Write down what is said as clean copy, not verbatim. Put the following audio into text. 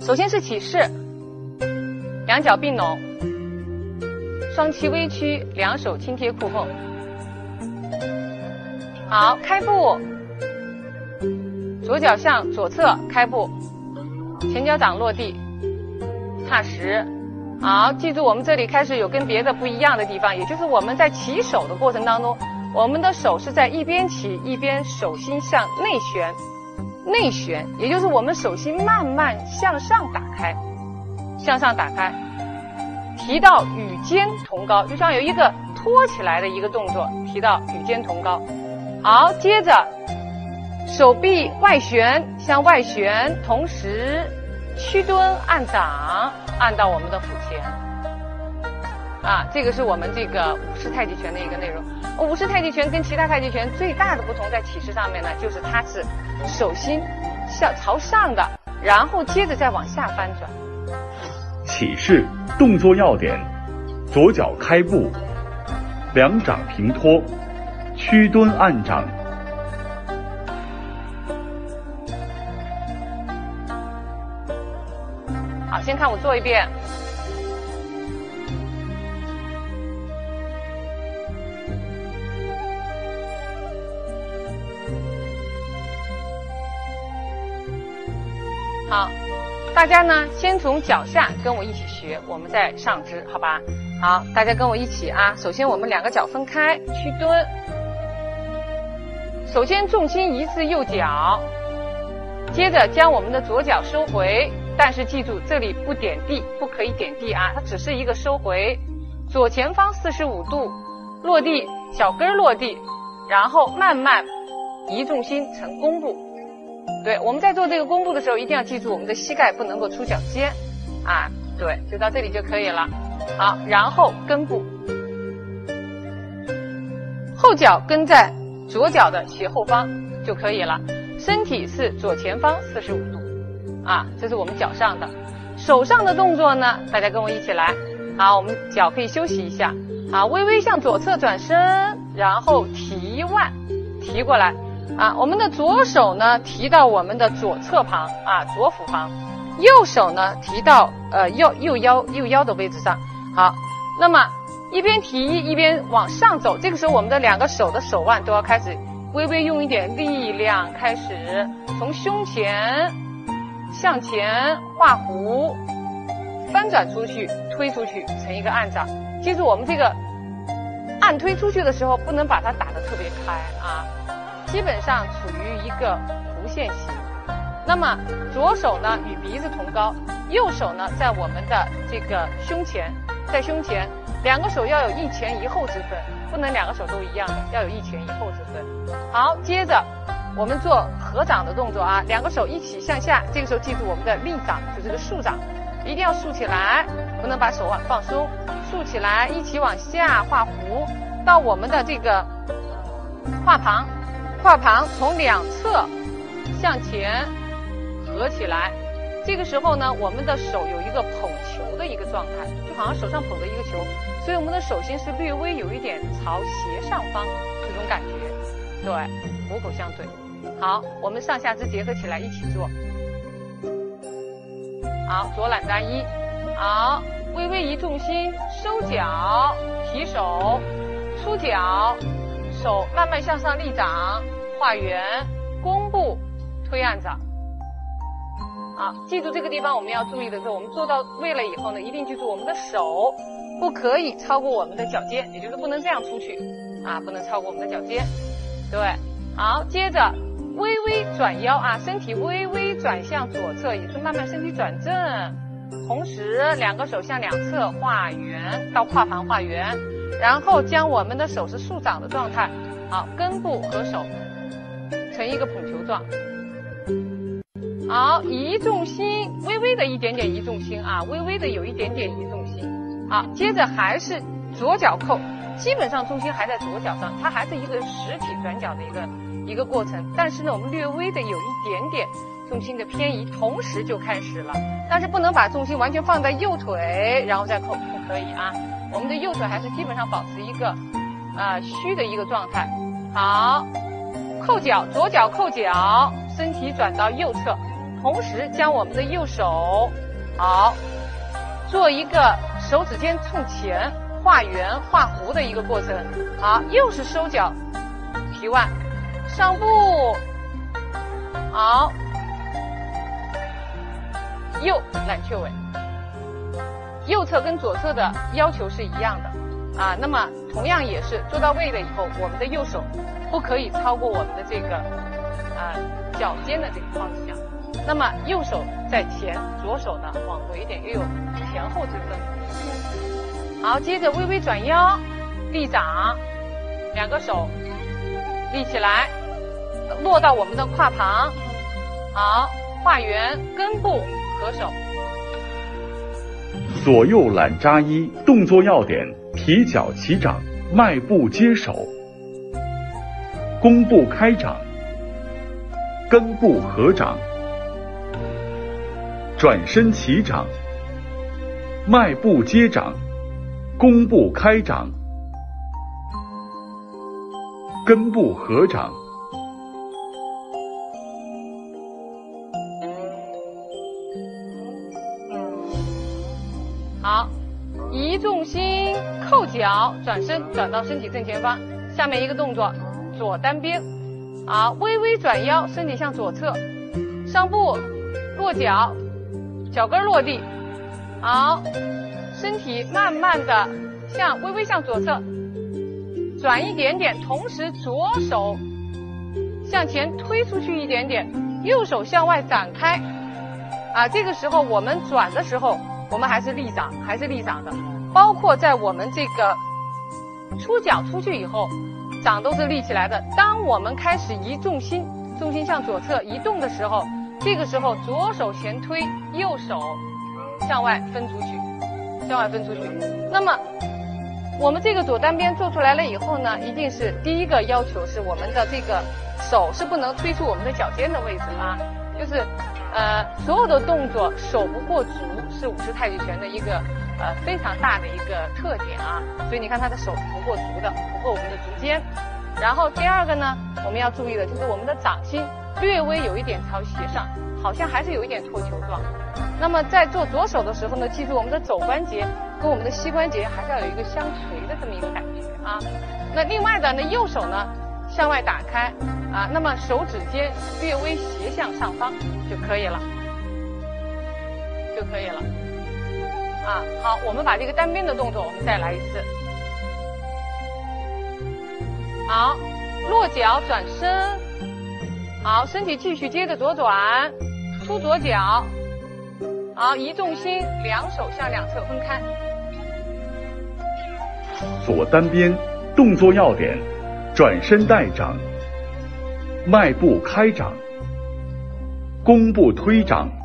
首先是起势，两脚并拢，双膝微屈，两手轻贴裤缝。好，开步，左脚向左侧开步，前脚掌落地，踏实。好，记住我们这里开始有跟别的不一样的地方，也就是我们在起手的过程当中，我们的手是在一边起一边手心向内旋，内旋，也就是我们手心慢慢向上打开，向上打开，提到与肩同高，就像有一个托起来的一个动作，提到与肩同高。好，接着手臂外旋，向外旋，同时屈蹲按掌，按到我们的腹前。这个是我们这个武士太极拳的一个内容。武士太极拳跟其他太极拳最大的不同在起势上面呢，就是它是手心朝上的，然后接着再往下翻转。 起势动作要点：左脚开步，两掌平托，屈蹲按掌。 好，先看我做一遍。好，大家呢先从脚下跟我一起学，我们再上肢，好吧？好，大家跟我一起啊。首先我们两个脚分开，屈蹲。首先重心移至右脚，接着将我们的左脚收回，但是记住这里不点地，不可以点地啊，它只是一个收回。左前方45度落地，脚跟落地，然后慢慢移重心成弓步。对，我们在做这个弓步的时候，一定要记住我们的膝盖不能够出脚尖啊。对，就到这里就可以了。好，然后跟步，后脚跟在左脚的斜后方就可以了，身体是左前方45度啊，这是我们脚上的。手上的动作呢，大家跟我一起来。好，我们脚可以休息一下。好，微微向左侧转身，然后提腕，提过来。我们的左手呢提到我们的左侧旁左腹旁，右手呢提到右腰的位置上。好，那么一边提一边往上走，这个时候我们的两个手的手腕都要开始微微用一点力量，开始从胸前向前画弧，翻转出去，推出去成一个按掌。记住我们这个按推出去的时候不能把它打得特别开基本上处于一个弧线形。那么左手呢与鼻子同高，右手呢在我们的这个胸前，在胸前，两个手要有一前一后之分，不能两个手都一样的，要有一前一后之分。好，接着我们做合掌的动作两个手一起向下，这个时候记住我们的立掌就是个竖掌，一定要竖起来，不能把手腕放松，竖起来，一起往下画弧，到我们的这个画旁，画旁从两侧向前合起来。这个时候呢，我们的手有一个捧球的一个状态，就好像手上捧着一个球，所以我们的手心是略微有一点朝斜上方这种感觉。对，虎口相对。好，我们上下肢结合起来一起做。好，左揽单一。好，微微移重心，收脚，提手，出脚，手慢慢向上立掌，画圆，弓步，推按掌。好，记住这个地方我们要注意的是，我们做到位了以后呢，一定记住我们的手不可以超过我们的脚尖，也就是不能这样出去不能超过我们的脚尖。对，好，接着微微转腰身体微微转向左侧，也是慢慢身体转正，同时两个手向两侧画圆，到胯旁画圆，然后将我们的手是竖掌的状态。好，根部合手成一个捧球状。好，移重心，微微的一点点移重心微微的有一点点移重心。好，接着还是左脚扣，基本上重心还在左脚上，它还是一个实体转脚的一个过程，但是呢我们略微的有一点点重心的偏移，同时就开始了，但是不能把重心完全放在右腿然后再扣，不可以我们的右腿还是基本上保持一个虚的一个状态。好，扣脚，左脚扣脚，身体转到右侧， 同时将我们的右手，好，做一个手指尖冲前画圆画弧的一个过程。好，又是收脚提腕，上步，好，右揽雀尾。右侧跟左侧的要求是一样的啊，那么同样也是做到位了以后，我们的右手不可以超过我们的这个脚尖的这个方向。那么右手在前，左手呢往回一点，又有前后之分。好，接着微微转腰，立掌，两个手立起来，落到我们的胯旁。好，画圆，根部合手。 左右揽扎衣动作要点：提脚起掌，迈步接手，弓步开掌，根部合掌，转身起掌，迈步接掌，弓步开掌，根部合掌。 好，移重心，扣脚，转身，转到身体正前方。下面一个动作，左单边。好，微微转腰，身体向左侧，上步，落脚，脚跟落地。好，身体慢慢的微微向左侧，转一点点，同时左手向前推出去一点点，右手向外展开。啊，这个时候我们转的时候，我们还是立掌的，包括在我们这个出脚出去以后，掌都是立起来的。当我们开始移重心向左侧移动的时候，这个时候左手前推，右手向外分出去。那么我们这个左单边做出来了以后呢，一定是第一个要求是我们的这个手是不能推出我们的脚尖的位置啊，就是所有的动作手不过足是武士太极拳的一个非常大的一个特点啊，所以你看他的手是不过足的，不过我们的足尖。然后第二个呢，我们要注意的就是我们的掌心略微有一点朝斜上，好像还是有一点托球状。那么在做左手的时候呢，记住我们的肘关节跟我们的膝关节还是要有一个相垂的这么一个感觉啊。那另外的右手呢向外打开啊，那么手指尖略微斜向上方就可以了啊。好，我们把这个单边的动作我们再来一次。好，落脚转身，好，身体继续接着左转，出左脚，好，移重心，两手向两侧分开。 左单边动作要点：转身带掌，迈步开掌，弓步推掌，